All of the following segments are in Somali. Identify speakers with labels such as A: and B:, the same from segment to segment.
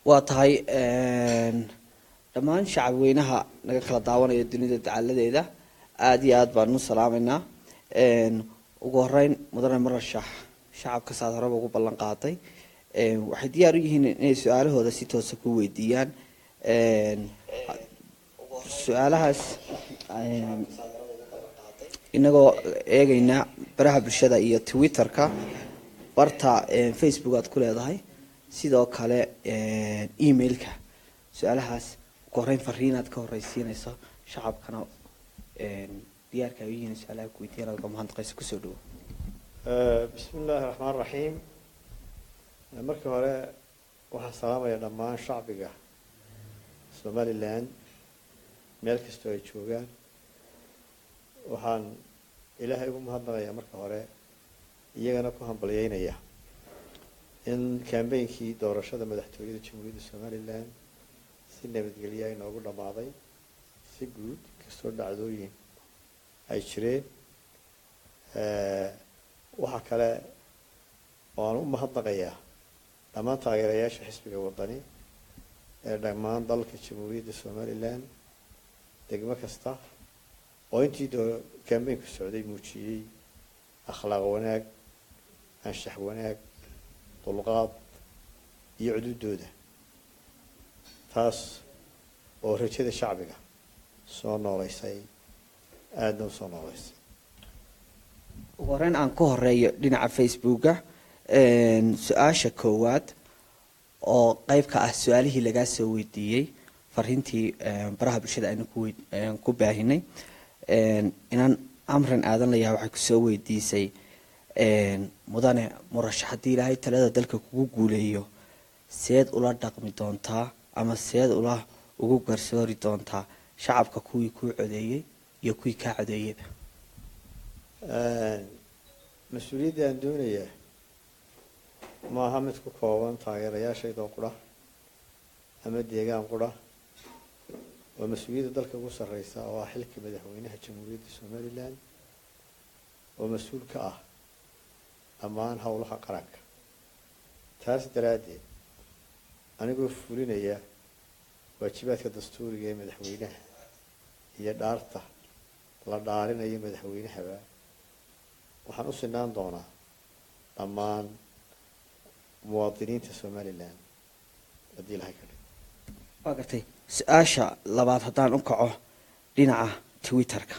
A: واتهاي dhammaan shacabweynaha naga kala daawanaya dunida dacaladeeda aad iyo aad baan u salaameynaa ugu horeyn mudane marashax shacabka saad horeba ugu ballan qaaday waxay diyaar u yihiin inay su'aalahooda si toos ah ku weydiiyaan su'aalahaas inagoo eegayna baraha bulshada iyo Twitterka barta Facebook aad ku leedahay sidoo kale emailka su'aalahaas قرين فرينات كوريسينيسا شعب كنا ديار كويين سؤالها كويتين على كم هنتقيس كسودو.
B: بسم الله الرحمن الرحيم. مركب على واحد سلام يا دمان شعبك سومالي لاند ملك استوي شوغان وحن إلهي بمهضنا يا مركب على يجينا كهم بليين يا إن كان بين كي دور شدة مدحتوية جمهورية سومالي لاند si nabadgelyo inoogu dhamaaday si guud kastoo dhacdooyin ay jireen waxa kale oo aan u mahadnaqayaa dhammaan taageerayaasha xisbiga wadani ee dhammaan dalka Jamhuuriyadda Soomaaliland degmo kasta oo intii kaambeynku socday muujiyay akhlaaq wanaag anshax wanaag dulqaad iyo cududooda taas oo rajada shacbiga soo nooleysay aadna u soo nooleysay
A: wareen aan ku horeeyo dhinaca Facebook-ga su'aasha koowaad oo qayb ka ah su'aalihii laga soo weydiiyay fariintii baraha bulshada aynu ku baahinay inaan amran aadan la yahay waxay ku soo weydiisay mudane murashaxadii ilaahay talada dalka kugu guuleeyo seed ula dhaqmi doontaa ama seed ula ugu garsoori doontaa shacabka kuwii ku codeeyay iyo kuwii ka codeeyay
B: mas'uuliyadda aan doonayaa ma aha mid ku kooban taageerayaashayda qura ama deegaan qura waa mas'uuliyadda dalka ugu sarreysa oo ah xilka madaxweynaha Jamhuuriyadda Soomaaliland oo mas'uul ka ah dhammaan howlaha qaranka taas daraadeed anigoo fulinaya waajibaadka dastuuriga ee madaxweynaha iyo dhaarta la dhaarinayo madaxweynahaba waxaan u sinaan doonaa dhammaan muwaadiniinta Soomaaliland haddii ilaahay ka dhigo.
A: waa gartay su'aasha labaad haddaan u kaco dhinaca Twitterka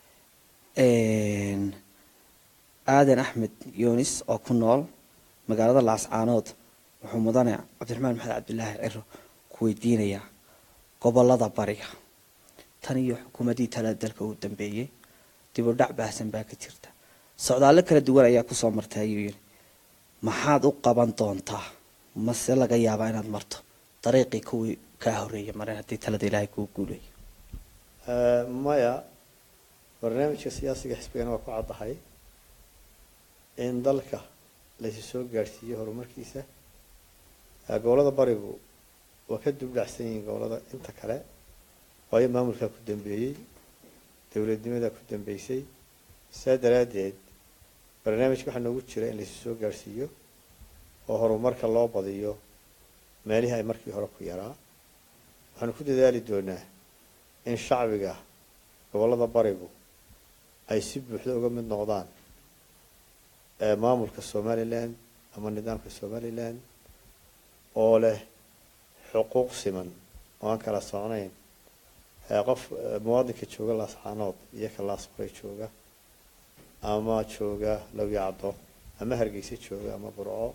A: aadan axmed yunis oo ku nool magaalada Laascaanood wuxuu mudane Cabdiraxmaan Maxamed Cabdullaahi Ciro ku weydiinayaa gobolada bariga tan iyo xukuumadii talada dalka uu dambeeyay dib u dhac baahsan baa ka jirta socdaalo kala duwan ayaa ku soo martay ayuu yiri maxaad u qaban doontaa mase laga yaabaa inaad marto dariiqii kuwii ka horeeyay mareen haddii talada ilaahay kuu guuleeyo
B: maya barnaamijka siyaasiga xisbigana waa ku caddahay in dalka la soo gaarsiiyo horumarkiisa gobolada barigu waa ka dib dhacsan yihiin gobolada inta kale waayo maamulka ku dambeeyay dawladnimada ku dambeysay sidaa daraadeed barnaamijka waxaa noogu jira in la soo gaarsiiyo oo horumarka loo badiyo meelihii ay markii hore ku yaraa waxaanu ku dadaali doonaa in shacbiga gobolada barigu ay si buuxda uga mid noqdaan maamulka Soomaaliland ama nidaamka Soomaaliland oo leh xuquuq siman oo aan kala socnayn qof muwaadinka jooga Laascaanood iyo ka Laasqoray jooga ama jooga Lawyacado ama Hargeysa jooga ama Burco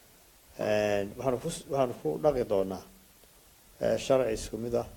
B: waxaan ku dhaqi doonaa sharci isku mid ah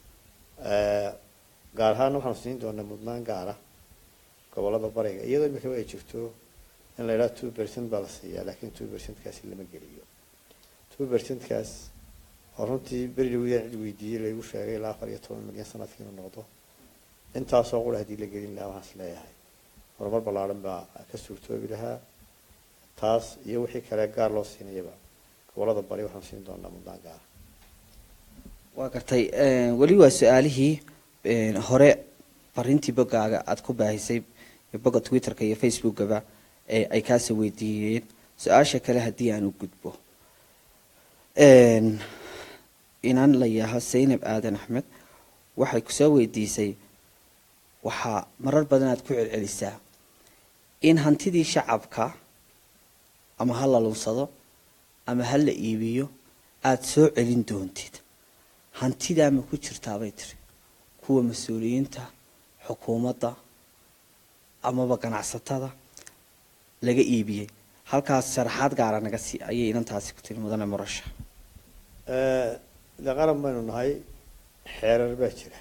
B: gaar ahaan waxaan siin doonaa mudnaan gaar ah gobolada bariga iyadoo imika ay jirto in la yiraahdo 2% baa la siiyaa laakiin 2% kaasi lama geliyo 2% kaas runtii beri weydiiyay lagu sheegay ilaa 14 milyan sanadkii noqdo intaasoo qura hadii la gelin lahaa waxaan leeyahay horumar ballaaran baa ka suurtoobi lahaa taas iyo wixii kale gaar loo siinayba gobolada bari waxaan siin doonaa mudnaan gaar
A: waa gartay wali waa su'aalihii hore fariintii bogaaga aad ku baahisay bogga Twitterka iyo Facebookaba ay ka soo weydiiyeen su'aasha kale hadii aan u gudbo inan la yaha Zaynab Aadan Axmed waxay ku soo weydiisay waxaa marar badan aad ku celcelisaa in hantidii shacabka ama ha la lunsado ama ha la iibiyo aad soo celin doontid hantidaa ma ku jirtaa bay tiri kuwa mas-uuliyiinta xukuumadda amaba ganacsatada laga iibiyey halkaas sharaxaad gaara naga sii ayay inantaasi ku tiri mudane murashax
B: de qaran baynu nahay xeerar baa jira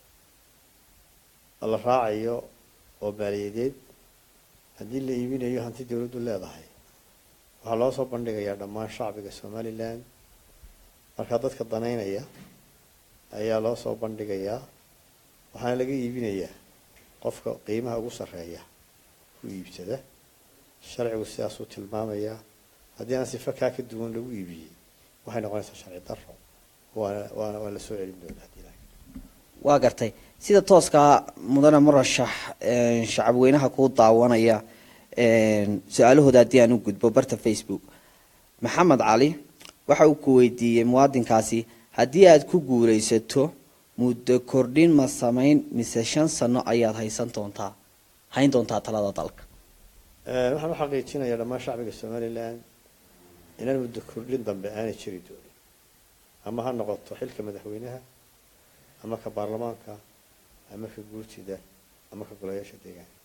B: la raacayo oo maaliyadeed haddii la iibinayo hanti dawladdu leedahay waxaa loo soo bandhigayaa dhammaan shacbiga somaliland markaa dadka danaynaya ayaa loo soo bandhigayaa waxaana laga iibinayaa qofka qiimaha ugu sarreeya ku iibsada sharcigu sidaasuu tilmaamayaa haddii aan sifa kaa ka duwan lagu iibiyey waxay noqonaysaa sharci darro waa la soo celin doonaa haddii
A: waa gartay sida tooskaa mudane murashax shacab weynaha kuu daawanaya su-aalahooda haddii aan u gudbo barta Facebook maxamed cali waxa uu ku weydiiyey muwaadinkaasi haddii aad ku guulaysato muddo kordhin ma samayn mise 5 sano ayaad hayn doontaa talada dalka
B: waxaan u xaqiijinayaa dhammaan shacbiga somaliland inaan muddo kordhin dambe aanay jiri doonin ama ha noqoto xilka madaxweynaha ama ka baarlamaanka ama ka guurtida ama ka golayaasha deegaanka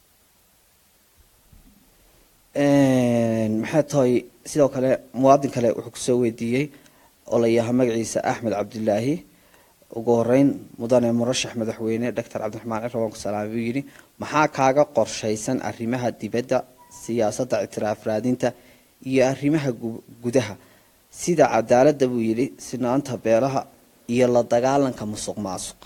A: maxay tahay sidoo kale muwaadin kale wuxuu ku soo weydiiyey oo la yahay magaciisa Axmed Cabdilaahi ugu horeyn mudane murashax madaxweyne Dr. Cabdiraxmaan Ciro waan ku salaamay yiri maxaa kaaga qorshaysan arrimaha dibadda siyaasadda ictiraaf raadinta iyo arrimaha gudaha sida cadaaladda buu yiri sinaanta beelaha iyo la dagaalanka musuqmaasuqa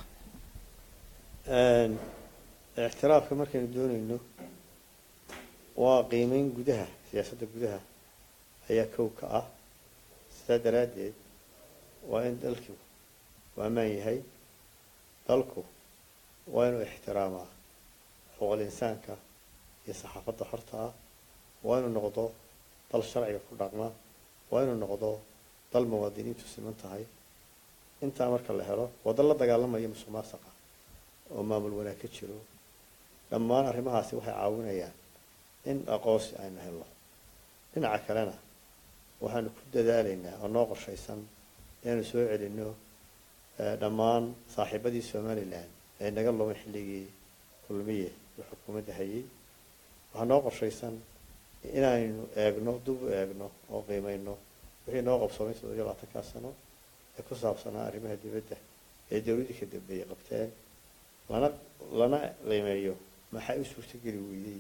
B: ictiraafka markaynu doonayno waa qiimeyn gudaha siyaasadda gudaha ayaa kow ka ah sidaa daraaddeed waa in dalku waa ammaan yahay dalku waa inuu ixtiraamaa xuquuqul insaanka iyo saxaafadda xorta ah waa inuu noqdo dal sharciga ku dhaqma waa inuu noqdo dal muwaadiniintu siman tahay intaa marka la helo waa dal la dagaalamaya musuqmaasuqa oo maamul wanaag ka jiro dhammaan arrimahaasi waxay caawinayaan in aqoonsi aynu helno dhinaca kalena waxaanu ku dadaalaynaa oo noo qorshaysan inaanu soo celinno dhammaan saaxiibadii somaliland ee naga lumay xilligii kulmiye iyo xukuumadda hayay waxaa noo qorshaysan inaynu eegno dib u eegno oo qiimayno wixii noo qabsoomay 27 sano ee ku saabsanaa arrimaha dibadda ee dawladda ka dambeeyay qabteen lana qiimeeyo maxay u suurtageli weydey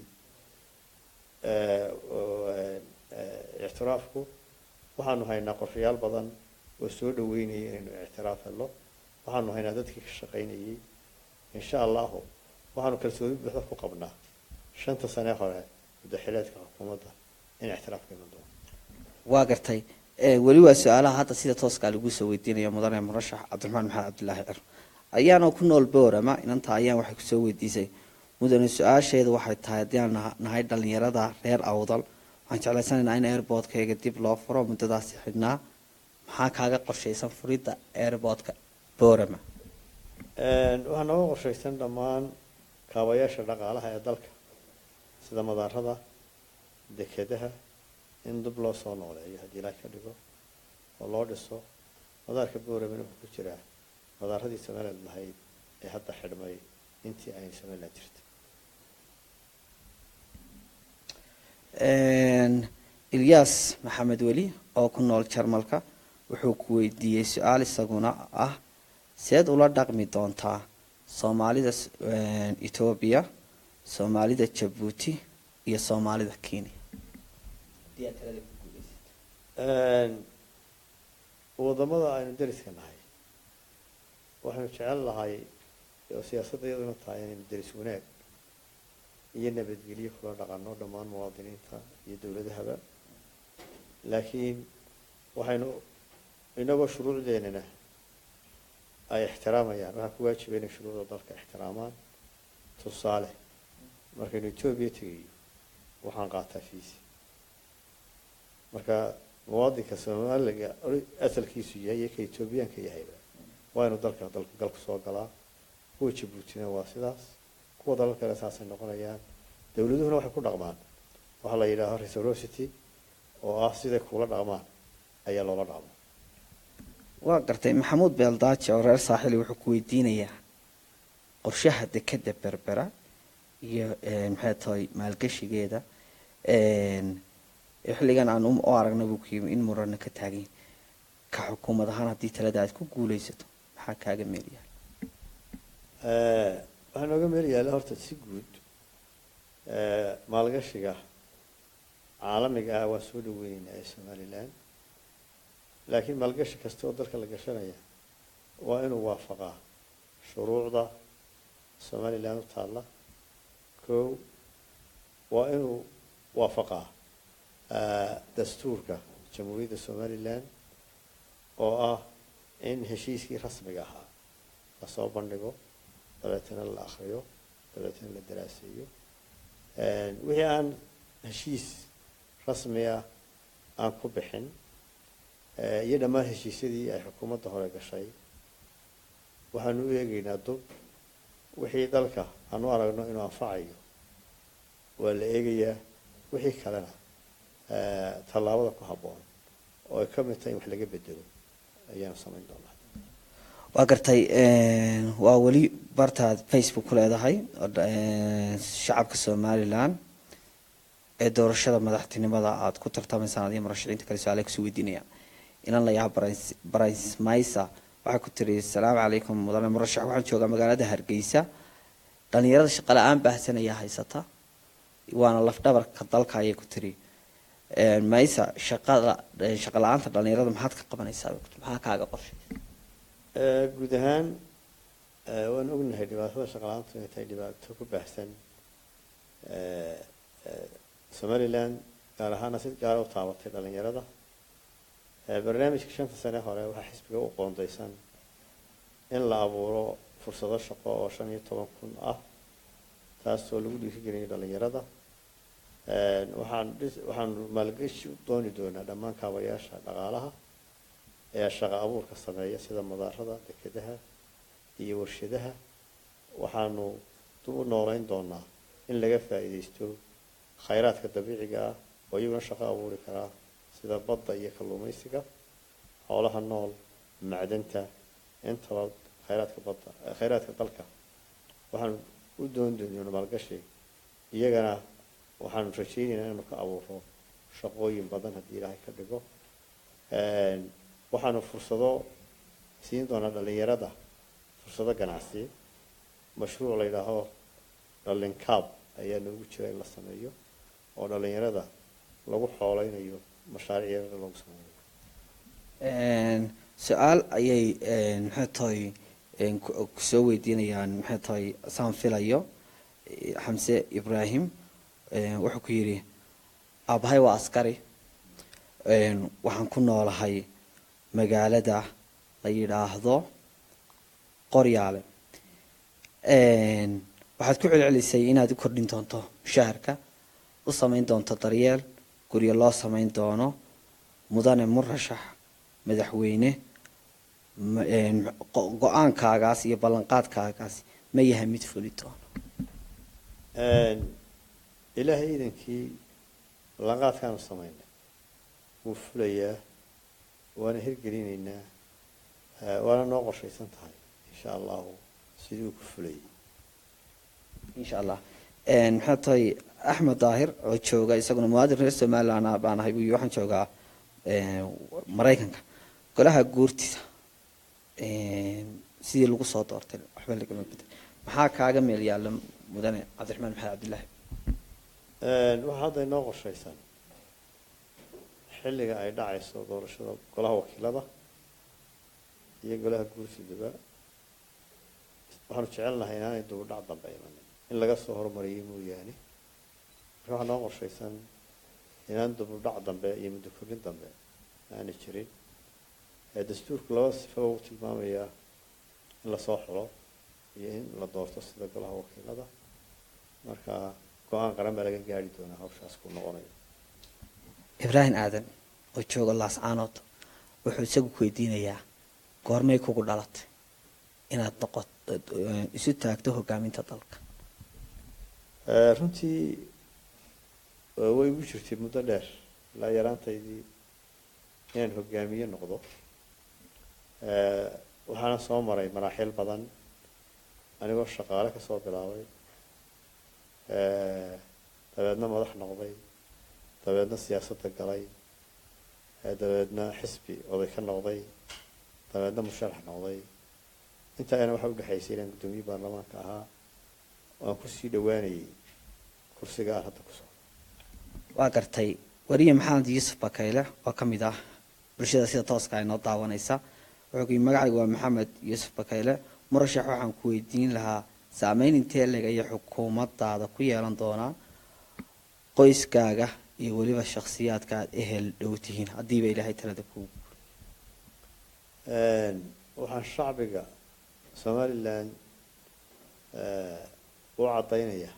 B: ictiraafku waxaanu haynaa qorshayaal badan oo soo dhaweynaya inaynu ictiraaf helo waxaanu haynaa dadkii ka shaqaynayay insha allahu waxaanu kalsooni buuxda ku qabnaa 5 sano hore muddaxileedka xukuumadda in ictiraafka iman doono
A: waa gartay weli waa su-aalaha hadda sida tooska lagu soo weydiinayo mudane murashax Cabdiraxmaan Maxamed Cabdilaahi Ciro ayaana ku nool Boorama inanta ayaan waxay ku soo weydiisay mudane su-aasheedu waxay tahay haddii aan nahay dhalinyarada reer Awdal waxaan jeclaysanaynaa in airportkayga dib loo furo muddadaasi xidhnaa maxaa kaaga qorshaysan furidda airportka Boorama
B: waxaa nooga qorshaysan dhammaan kaabayaasha dhaqaalaha ee dalka sida madaarada dekedaha in dib loo soo nooleeyo haddii ilaahay ka dhigo oo loo dhiso madaarka Boorama wuxuu ku jiraa madaaradii Somaliland lahayd ee hadda xidhmay intii ay Somaliland jirtay
A: Ilyas Maxamed Weli oo ku nool Jarmalka wuxuu ku weydiiyey su-aal isaguna ah seed ula dhaqmi doontaa Soomaalida Ethiopia Soomaalida Djibouti iyo Soomaalida Kenya
B: wadamada aynu dariska nahay waxaanu jecel lahay oo siyaasadda iyaduna tahay inaynu daris wanaag iyo nabadgelyo kula dhaqano dhammaan muwaadiniinta iyo dawladahaba laakiin waxaynu inagoo shuruucdeenana ay ixtiraamayaan waxaa ku waajiba inay shuruucda dalka ixtiraamaan tusaale markaynu Ethiopia tegayo waxaan qaataa fiisi marka muwaadinka Soomaaliga asalkiisu yahay ka Ethiopian ka yahayba waa inuu dalka galku soo galaa. kuwa Jabuutina waa sidaas, kuwa dalal kale saasay noqonayaan. dawladuhuna waxay ku dhaqmaan waxa la yidhaaho reciprocity oo ah siday kula dhaqmaan ayaa loola dhaqmaa.
A: waa gartay. maxamuud beeldaaje oo reer saaxili wuxuu ku weydiinayaa qorshaha dekeda berbera iyo maxay tahay maalgashigeeda xilligan aan u aragna buu ku yimi in murana ka taagan ka xukuumad ahaan haddii talada aad ku guulaysato maxaa kaaga meel yaal?
B: waxaa nooga meel yaalla horta si guud maalgashiga caalamiga ah waa soo dhaweynaynaa ee Somaliland, laakiin maalgashi kasta oo dalka la gashanaya waa inuu waafaqaa shuruucda Somaliland u taalla. kow waa inuu waafaqaa dastuurka jamhuuriyadda Somaliland oo ah in heshiiskii rasmiga ahaa la soo bandhigo, dabeetana la akhriyo, dabeetana la daraaseeyo. wixii aan heshiis rasmi ah aan ku bixin iyo dhammaan heshiisyadii ay xukuumadda hore gashay waxaanu u eegaynaa dub. wixii dalka aan u aragno inuu anfacayo waa la eegayaa, wixii kalena tallaabada ku habboon oo ay ka mid tahay in wax laga bedelo ayaanu samayn doonaa.
A: waa gartay. waa weli bartaad Facebook ku leedahay shacabka Somaliland ee doorashada madaxtinimada aad ku tartamaysaan adiga murashaxiinta kale su'aalo kusoo weydiinaya inaan la yaab Barays Maysa waxaa ku tiri assalaamu calaykum mudane murashax, waxaan joogaa magaalada Hargeysa. dhalinyarada shaqo la'aan baahsan ayaa haysata, waana lafdhabarka dalka ayay ku tiri. Maysa shaqo la'aanta dhalinyarada maxaad ka qabanaysaa? maxaa kaaga qorshay?
B: guud ahaan waan ognahay dhibaatada shaqo la'aantu inay tahay dhibaato ku baahsan Somaliland, gaar ahaana si gaar u taabatay dhalinyarada. barnaamijka 5 sane hore waxaa xisbiga u qoondaysan in la abuuro fursado shaqo oo 15,000 ah, taasoo lagu dhiirigelinayo dhalinyarada. waxaan maalgashi u dooni doonaa dhammaan kaabayaasha dhaqaalaha ee shaqo abuurka sameeya sida madaarada, dekedaha iyo warshadaha. waxaanu dib u nooleyn doonaa in laga faa'iidaysto khayraadka dabiiciga ah oo iyaguna shaqo abuuri karaa sida badda iyo kalluumaysiga, xoolaha nool, macdanta, intaba khayraadka dalka waxaan u dooni doonaa maalgashi. iyagana waxaan rajaynaynaa inuu ka abuuro shaqooyin badan haddii Ilaahay ka dhigo. waxaanu fursado siin doonaa dhalinyarada, fursado ganacsi. mashruuc la yidhaaho dhalin kaab ayaa noogu jira in la sameeyo oo dhalinyarada lagu xooleynayo mashaariic yar lagu sameeyo.
A: su-aal ayay maxay tahay kusoo weydiinayaan maxay tahay saan filayo Xamse Ibrahim wuxuu ku yiri aabahay waa askari, waxaan ku noolahay magaalada la yiraahdo Qoryaale. waxaad ku celcelisay inaad u kordhin doonto mushaharka, u samayn doonto daryeel, guryo loo samayn doono. mudane murashax madaxweyne, go-aankaagaas iyo ballanqaadkaagaas ma yahay mid fuli doono?
B: ilaahay iidankii ballanqaadkaanu samaynay wuu fulayaa, waana hirgelinaynaa, waana noo qorshaysan tahay insha allahu sidii uu ku fulayay
A: insha allah. maxay tahay Axmed Daahir oo jooga isaguna muwaadin reer Somaliland baan ahay buu waxaan joogaa Mareykanka. golaha guurtida sidii lagu soo doortay waxba lagama bedel. maxaa kaaga meel yaalla mudane Cabdiraxmaan Maxamed Cabdilaahi?
B: waxaa hadda inoo qorshaysan xilliga ay dhacayso doorashada golaha wakiilada iyo golaha guurtidaba. waxaanu jecelnahay inaanay dib u dhac dambe imanin, in laga soo hormariyay mooyaane. marka waxaa noo qorshaysan inaan dib u dhac dambe iyo muddo kordhin dambe aanay jirin. dastuurku laba sifo uu tilmaamayaa in lasoo xulo iyo in la doorto sida golaha wakiilada. marka go-aan qaran baa laga gaari doonaa hawshaas ku noqonayo.
A: Ibrahim Aadan oo jooga Laascaanood wuxuu isagu ku weydiinayaa goormay kugu dhalatay? inaad noqoto isu taagto hogaaminta dalka?
B: runtii way igu jirtay muddo dheer ilaa yaraantaydii inaan hogaamiye noqdo. waxaana soo maray maraaxil badan anigoo shaqaale kasoo bilaabay, dabeedna madax noqday, dabeedna siyaasadda galay, dabeedna xisbi oday ka noqday, dabeedna musharax noqday. intaana waxaa udhexaysay inaan guddoomiye baarlamaanka ahaa waan kusii dhawaanayay kursiga aan hadda ku socdo.
A: waa gartay. wariye maxamed yuusuf bakayle oo ka mid ah bulshada sida tooska inoo daawanaysa wuxuu ku yidhi magacaygu waa maxamed yuusuf bakayle, murashax waxaan ku weydiin lahaa saameyn intee leeg ayay xukuumadaada ku yeelan doonaa qoyskaaga iyo weliba shakhsiyaadka aad ehel dhow tihiin haddiiba ilaahay talada kugu
B: waxaan shacbiga somalilan u caddaynaya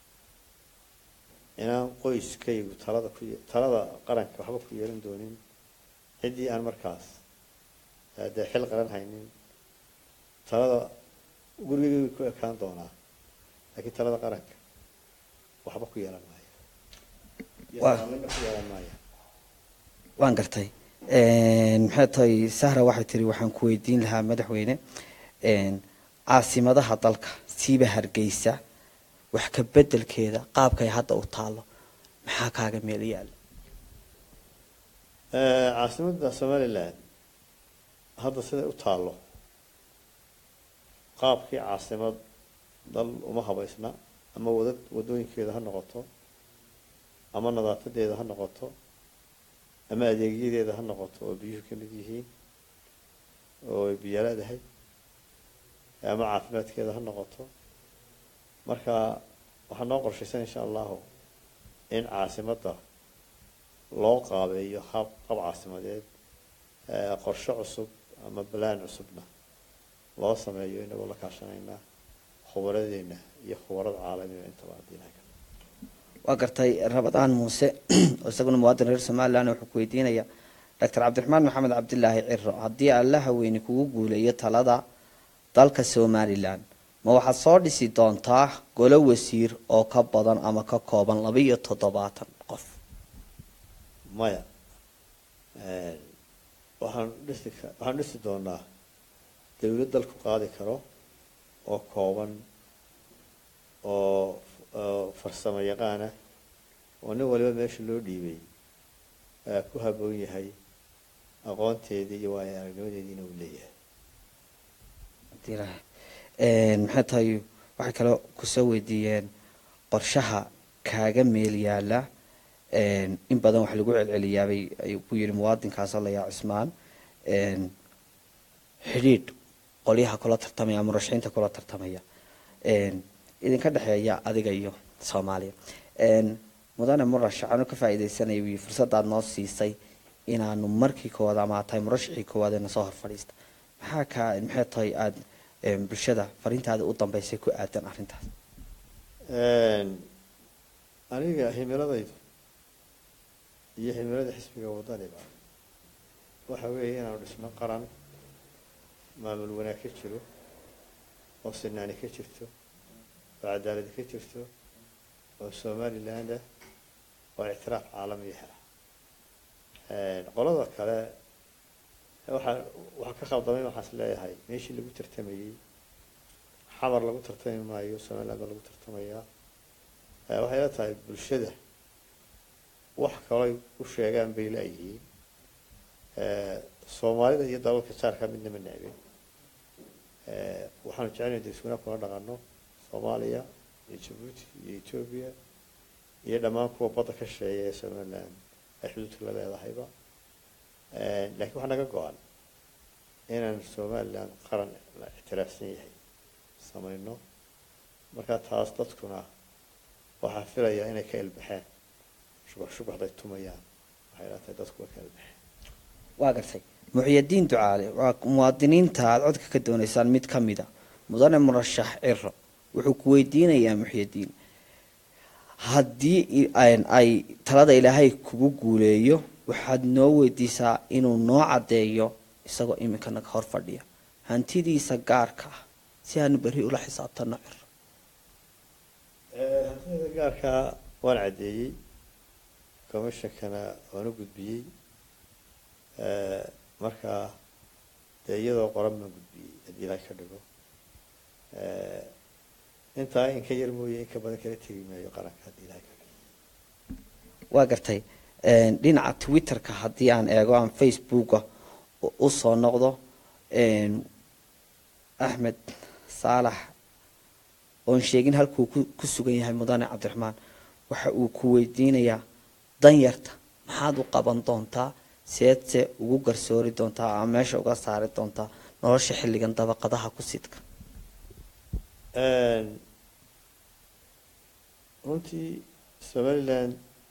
B: inaan qoyskaygu talada qaranka waxba ku yeelan doonin ciddii aan markaas dee xil qaran haynin. talada gurigaygu ku ekaan doonaa, laakiin talada qaranka waxba ku yeelan maayo, ku yeelan maayo.
A: waan gartay. maxay tahay sahra waxay tiri waxaan ku weydiin lahaa madaxweyne caasimadaha dalka siiba hargeysa wax ka bedelkeeda qaabkay hadda u taalo maxaa kaaga meel yaala?
B: caasimadda somalilan hadda siday u taalo qaabkii caasimad dal uma habaysna, ama wadooyinkeeda ha noqoto, ama nadaafadeeda ha noqoto, ama adeegyadeeda ha noqoto oo biyuhu ka mid yihiin oo ay biyo leedahay, ama caafimaadkeeda ha noqoto. marka waxaa noo qorshaysan insha allahu in caasimadda loo qaabeeyo qab caasimadeed, qorshe cusub ama balaan cusubna loo sameeyo inagoo la kaashanaynaa khubaradeena iyo khubarada caalamiga intaba adinaga.
A: waa gartay. rabadaan muuse oo isaguna muwaadin reer somalilan wuxuu ku weydiinaya doctor cabdiraxmaan maxamed cabdilaahi ciro, haddii alla haweyne kugu guuleeyo talada dalka somalilan ma waxaad soo dhisi doontaa golo wasiir oo ka badan ama ka kooban 27 qof?
B: maya, waxaan dhisi doonaa dawlad dalku qaadi karo oo kooban oo farsamo yaqaana oo nin waliba meesha loo dhiibay ku haboon yahay, aqoonteedii iyo waayo aragnimadeediina uu leeyahay.
A: maxay tahay waxay kaloo kusoo weydiiyeen qorshaha kaaga meel yaala. in badan wax lagu celceliyaabay ayuu ku yidhi muwaadinkaasoo layaa cismaan xidhiidh qolyaha kula tartamaya murashaxiinta kula tartamaya idinka dhexeeya adiga iyo soomaaliya. mudane murashax anu ka faa'iidaysanaya wiyi fursadaad noo siisay inaanu markii koowaad ama tahay murashaxii koowaad ee nasoo hor fadhiista maxay tahay aada bulshada fariintaada u dambeysay ku aadan arrintaas?
B: aniga himiladaydu iyo himilada xisbiga wadaniba waxa weeye inaanu dhisno qaran maamul wanaag ka jiro, oo sinaani ka jirto, oo cadaalad ka jirto, oo somaliland ah, oo ictiraaf caalami ah. qolada kale waxaa ka khaldamay waxaas leeyahay meeshii lagu tartamayey xamar lagu tartami maayo, somaliland baa lagu tartamayaa. waxay la tahay bulshada wax kalay u sheegaan bay laayihiin. soomaalida iyo dalalka jaarka midna ma necbin. waxaanu jecelnahay dadweynaha kula dhaqano soomaaliya iyo jabuuti iyo etoobiya iyo dhammaan kuwa badda ka sheeya ee somaliland ay xuduudka la leedahayba. laakiin waxaa naga go-an inaan somaliland qaran la ictiraafsan yahay samayno. markaa taas dadkuna waxaa filayaa inay ka ilbaxeen shubaxday tumayaan. waxay la tahay dadku way ka ilbaxeen.
A: waa gartay. muxyidiin ducaale waa muwaadiniinta aad codka ka doonaysaan mid ka mida mudane murashax ciro wuxuu ku weydiinayaa muxyidiin, haddii ay talada ilaahay kugu guuleeyo waxaad noo weydiisaa inuu noo caddeeyo isagoo iminkana hor fadhiya hantidiisa gaarka ah si aanu berri ula xisaabtano ciro.
B: hantida gaarkaa waan caddeeyey commissionkana waan u gudbiyey markaa dee iyadoo qoran baan gudbiyey haddii ilaahay ka dhigo intaa in ka yar mooye in ka badan kala tegi maayo qaranka haddii ilaahay ka dhigo.
A: waa gartay dhinaca twitterka haddii aan eego aan facebooka u soo noqdo axmed saalax oon sheegin halkuu ku sugan yahay mudane cabdiraxmaan waxa uu ku weydiinayaa danyarta maxaad u qaban doontaa seedse ugu garsoori doontaa ama meesha uga saari doontaa nolosha xilligan dabaqadaha ku sidka.
B: runtii somaliland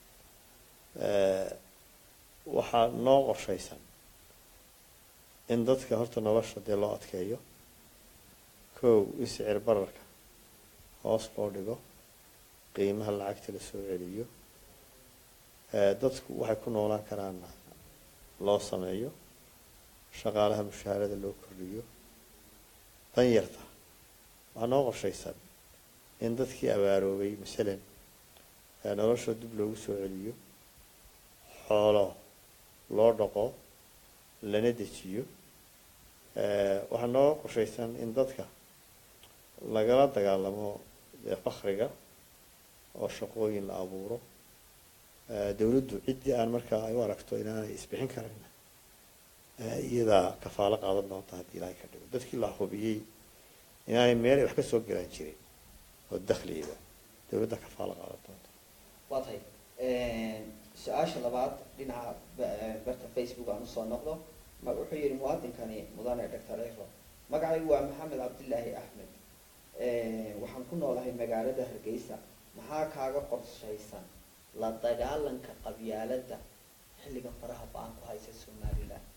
B: waxaa noo qorshaysan in dadka horta nolosha dee loo adkeeyo kow in sicir bararka hoos loo dhigo qiimaha lacagta la soo celiyo dadku waxay ku noolaan karaana loo sameeyo shaqaalaha mushaharada loo kordhiyo danyarta waxaa noo qorshaysan in dadkii abaaroobay masalan nolosha dib loogu soo celiyo xoolo loo dhaqo lana dejiyo waxaa noo qorshaysan in dadka lagala dagaalamo fakriga oo shaqooyin la abuuro dawladdu ciddii aan markaa ay u aragto inaanay isbixin karin iyadaa kafaalo qaadan doonta haddii ilaahay ka dhigo dadkii la hubiyey inaanay meel ay wax ka soo galaan jirin oo dakhliga dawladda kafaalo qaadan doonta.
A: waa tahay su-aasha labaad dhinaca barta facebook aan usoo noqdo wuxuu yihi muwaadinkani mudane doctor ciro magacaygu waa maxamed cabdilaahi axmed waxaan ku noolahay magaalada hargeysa maxaa kaaga qorshaysan la dagaalanka qabyaalada xilligan faraha ba-an ku haysa somaliland.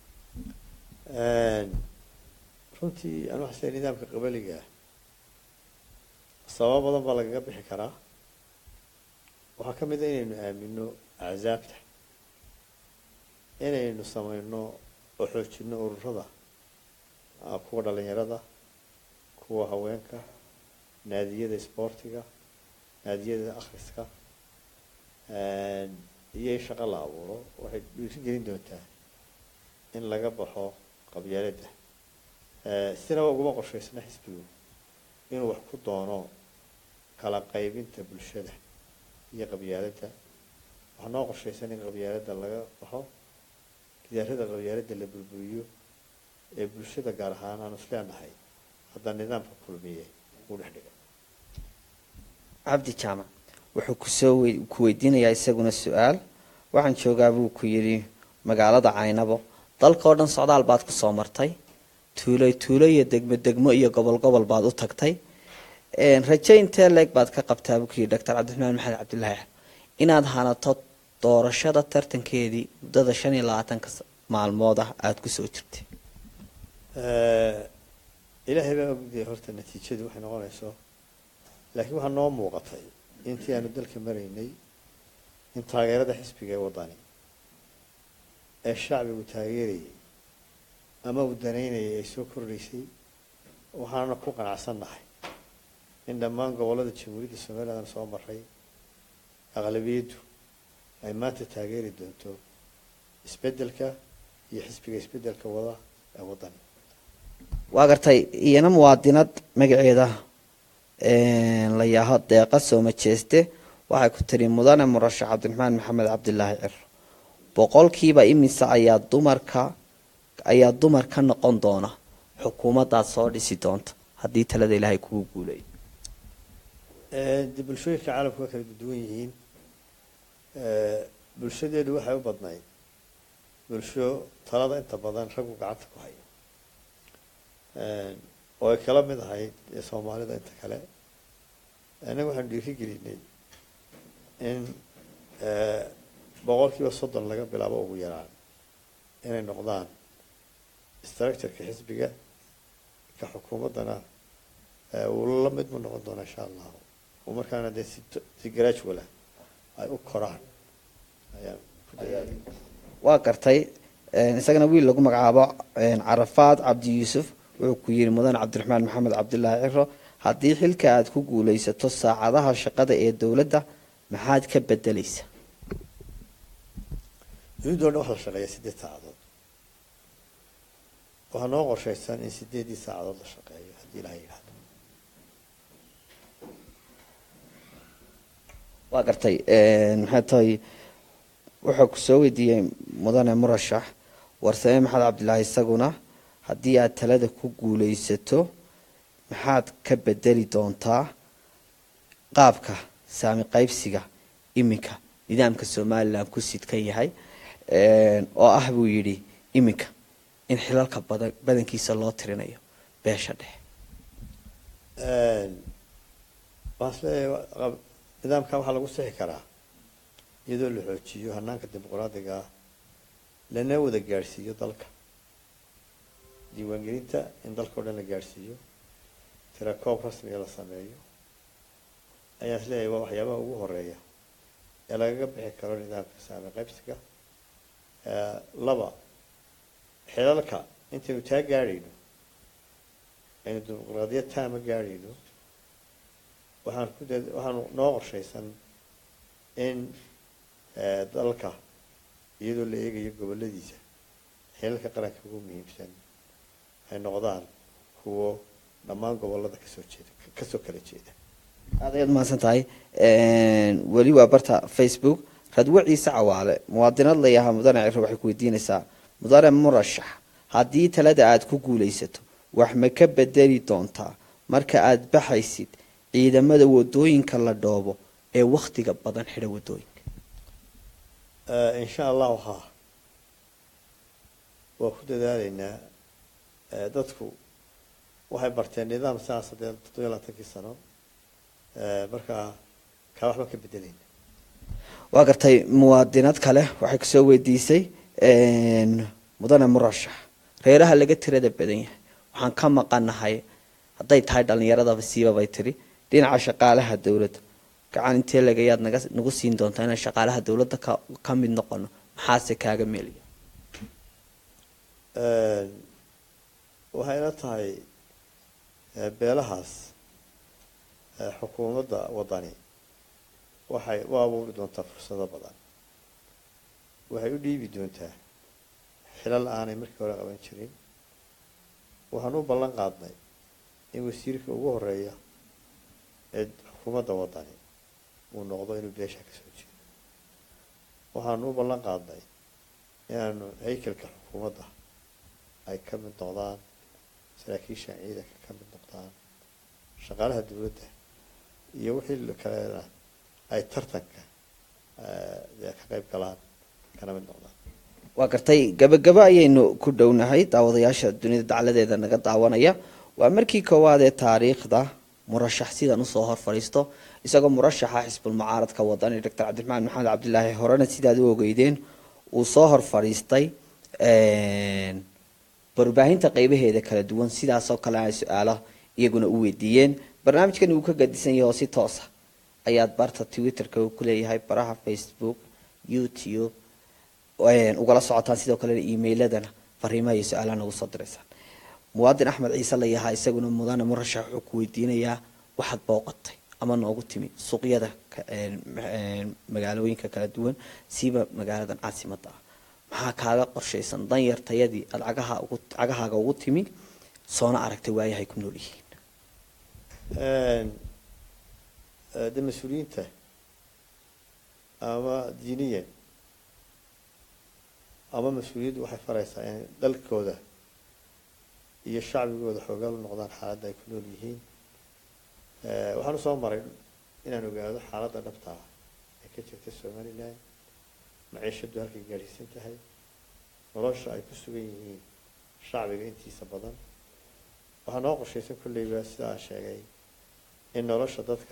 B: runtii aan waxasee nidaamka qabaliga sababo badan baa lagaga bixi karaa waxaa ka mid a inaynu aamino axsaabta inaynu sameyno oo xoojino ururada kuwa dhalinyarada kuwa haweenka naadiyada isboortiga naadiyada akhriska iyo in shaqo la abuuro waxay dhiirin gelin doontaa in laga baxo qabyaaladda sinaba uguma qorshaysna xisbigu inuu wax ku doono kala qaybinta bulshada iyo qabyaaladda waxaa noo qorshaysan in qabyaaladda laga baxo gidaarada qabyaaladda la burburiyo ee bulshada gaar ahaan aanu isleenahay hadda nidaamka kulmiye uu dhex dhiga.
A: cabdi jaamac wuxuu ku weydiinayaa isaguna su-aal waxaan joogaa buu ku yidhi magaalada caynabo dalka oo dhan socdaal baad ku soo martay tuulo iyo degmo iyo gobol baad u tagtay raje intee leeg baad ka qabtaa buu ku yidhi doctor cabdiraxmaan maxamed cabdilaahi inaad hanato doorashada tartankeedii muddada 25 maalmood ah aada kusoo jirtay.
B: ilaahay baa ogday horta natiijadu waxay noqonayso laakiin waxaa noo muuqatay intii aanu dalka maraynay in taageerada xisbiga ee wadani ee shacbigu taageerayay ama uu danaynayay ay soo kordhaysay waxaana ku qanacsannahay in dhammaan gobollada jamhuuriyadda somaliland soo maray aqlabiyaddu ay maanta taageeri doonto isbeddelka iyo xisbiga isbeddelka wada ee wadani.
A: waa gartay iyana muwaadinad magaceeda la yaaho deeqa soo majeeste waxay ku tiri mudane murashax cabdiraxmaan maxamed cabdilaahi ciro boqolkiiba imise ayaa dumar ka noqon doona xukuumaddaad soo dhisi doonta haddii talada ilaahay kugu guuleeyo.
B: de bulshooyinka caalamku waa kala duwan yihiin bulshadeedu waxay u badnayd bulsho talada inta badan raggu gacanta ku hayo oo ay kala mid ahayd soomaalida inta kale innaga waxaanu dhiiri gelinay in boqolkiiba 30 laga bilaabo ugu yaraan inay noqdaan structureka xisbiga ka xukuumaddana uu la mid mu noqon doona insha allahu oo markaana dee si gradual ay u koraan ayaan ku dadaalay.
A: waa gartay isagana wiil lagu magacaabo carafaad cabdi yuusuf wuxuu ku yidhi mudane cabdiraxmaan maxamed cabdilaahi ciro haddii xilka aada ku guulaysato saacadaha shaqada ee dowladda maxaad ka bedelaysa?
B: dowladda o dhan waxa la shaqeeyaa 8 saacadood. waxaa noo qorshaysan in 8 saacadood la shaqeeyo haddii ilaha yidhaahdo.
A: waa gartay maxay tahay wuxuu ku soo weydiiyey mudane murashax warsame maxamed cabdilaahi isaguna haddii aad talada ku guulaysato maxaad ka bedeli doontaa qaabka saami qaybsiga iminka nidaamka somalilan ku sidkan yahay oo ah buu yidhi iminka in xilalka badankiisa loo tirinayo beesha dhexe.
B: nidaamka waxaa lagu sixi karaa iyadoo la xoojiyo hanaanka dimuqraadiga ah lana wada gaadhsiiyo dalka diiwaangelinta in dalka o dhan la gaadhsiiyo tirakoob rasmiga la sameeyo ayaan isleeyahay waa waxyaabaha ugu horeeya ee lagaga bixi karo nidaamka saami qaybsiga. 2 xilalka intaynu taa gaadhayno aynu dimuqraadiyad taama gaadhayno waxaanu noo qorshaysan in dalka iyadoo la eegayo goboladiisa xilalka qaranka ugu muhiimsan ay noqdaan kuwo dhammaan gobolada kasoo kala jeeda.
A: aad ayaad mahadsan tahay. weli waa barta facebook radwo ciise cawaale muwaadinad layahaa mudane ciro waxay ku weydiinaysaa mudane murashax haddii talada aada ku guulaysato wax ma ka bedeli doontaa marka aada baxaysid ciidamada wadooyinka la dhoobo ee waktiga badan xidha wadooyinka?
B: insha allahu haa waa ku dadaalaynaa. dadku waxay barteen nidaam siyaasadeed 27 sano markaa kaa waxba ka bedelayna.
A: waa gartay muwaadinad kale waxay kusoo weydiisay mudane murashax reeraha laga tirada badan yahay waxaan ka maqanahay hadday tahay dhalinyaradaba siiba bay tiri dhinaca shaqaalaha dowladda gacan intee lagayaad nagu siin doontaa inaan shaqaalaha dowladda ka mid noqono maxaase kaaga meeliya?
B: waxayna tahay beelahaas xukuumadda wadani waxay u abuuri doontaa fursado badan. waxay u dhiibi doontaa xilal aanay markii hore qaban jirin. waxaan u ballan qaadnay in wasiirka ugu horeeya ee xukuumadda wadani uu noqdo inuu beesha kasoo jeedo. waxaan u ballan qaadnay inaanu haykalka xukuumadda ay ka mid noqdaan saraakiisha ciidanka ka mid noqdaan shaqaalaha dowladda iyo wixii kalena ay tartanka ka qayb galaan kana mid noqdaan.
A: waa gartay gabagabo ayaynu ku dhownahay daawadayaasha dunida dacladeeda naga daawanaya. waa markii koowaad ee taariikhda murashax sidan usoo hor fadhiisto isagoo murashaxa xisbul mucaaradka wadani doctor cabdiraxmaan maxamed cabdilaahi horena sidaad u ogeydeen uu soo hor fadhiistay warbaahinta qaybaheeda kala duwan sidaasoo kale ay su-aalo iyaguna u weydiiyeen. barnaamijkan uu ka gadisan yahay oo si toosa ayaad barta twitterka uu ku leeyahay baraha facebook youtube ugala socotaan sidoo kalena emailadana fariimaha iyo su-aalaha nagu soo diraysaan. muwaadin axmed ciise layahaa isaguna mudane murashax wuxuu ku weydiinayaa waxaad booqatay ama noogu timi suuqyada magaalooyinka kala duwan siiba magaaladan caasimada ah maxaa kaaga qorshaysan danyartayadii aada cagahaaga ugu timi soona aragtay waayahay ku nool yihiin?
B: de mas-uuliyiinta ama diiniyan ama mas-uuliyaddu waxay faraysaa in dalkooda iyo shacbigooda xoogaal u noqdaan xaaladda ay ku nool yihiin. waxaan usoo maray inaan ogaado xaaladda dhabta ah ee ka jirta somalilan maciishadu halkay gaadhsiisan tahay nolosha ay ku sugan yihiin shacbiga intiisa badan. waxaa noo qorshaysan kolleyba sida aan sheegay in nolosha dadka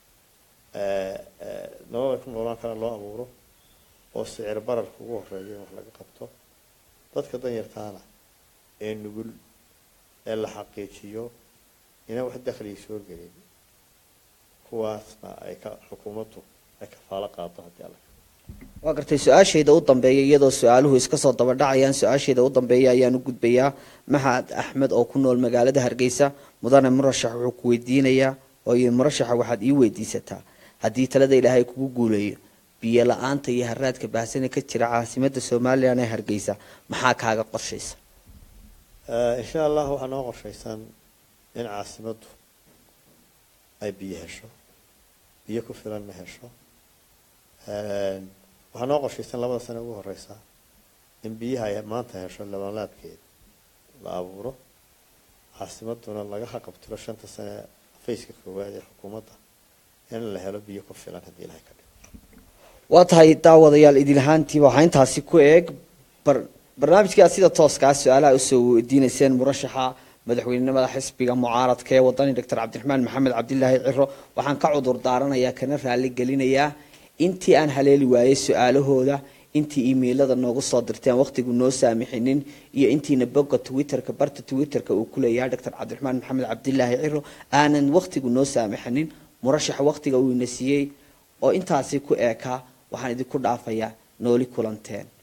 B: nolol ay ku noolaan karaan loo abuuro oo sicir bararka ugu horeeyo in wax laga qabto. dadka danyartaana ee nugul ee la xaqiijiyo inaan wax dakhliga soo gelin kuwaasna ay xukuumaddu ay kafaalo qaado haddii alla.
A: waa gartay su-aashayda u dambeeya iyadoo su-aaluhu iska soo daba dhacayaan su-aashayda u dambeeya ayaan u gudbayaa maxamed axmed oo ku nool magaalada hargeysa mudane murashax wuxuu ku weydiinayaa oo iyo murashaxa waxaad ii weydiisataa haddii talada ilaahay kugu guuleeyo biyo la-aanta iyo haraadka baahsane ka jira caasimada somalilan ee hargeysa maxaa kaaga qorshaysa
B: insha allah waxaa noo qorshaysan in caasimaddu ay biyo hesho biyo ku filanna hesho waxaa noo qorshaysan 2 sano ugu horeysa in biyaha ay maanta hesho labanlaabkeed la abuuro caasimaduna laga haqabtiro 5 sano fayska koowaad ee xukuumadda in la helo biyo ku filan haddii ilaahay ka dhigo
A: waa tahay daawadayaal idin ahaantiiba waxaa intaasi ku eeg barnaamijkii sida tooska ah su-aalaha usoo weydiinayseen murashaxa madaxweynenimada xisbiga mucaaradka ee wadani doctor cabdiraxmaan maxamed cabdilaahi ciro waxaan ka cudur daaranayaa kana raali gelinayaa intii aan haleeli waayey su-aalahooda intii iimaylada noogu soo dirteen waqtigu noo saamixinin iyo intiina bogga twitterka barta twitterka uu ku leeyahay doctor cabdiraxmaan maxamed cabdilaahi ciro aanan waqtigu noo saamixinin murashaxa waqtiga uu ina siiyey oo intaasi ku eekaa waxaan idinku dhaafayaa nooli kulanteen